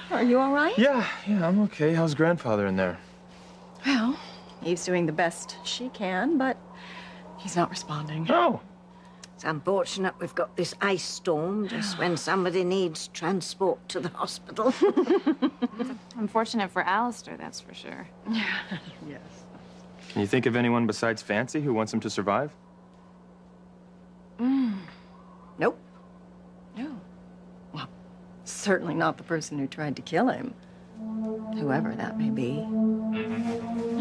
Are you all right? Yeah, I'm okay. How's grandfather in there? Well, Eve's doing the best she can, but he's not responding. Oh. It's unfortunate we've got this ice storm just when somebody needs transport to the hospital. Unfortunate for Alistair, that's for sure. Yes. Can you think of anyone besides Fancy who wants him to survive? Nope. No. Well, certainly not the person who tried to kill him. Whoever that may be.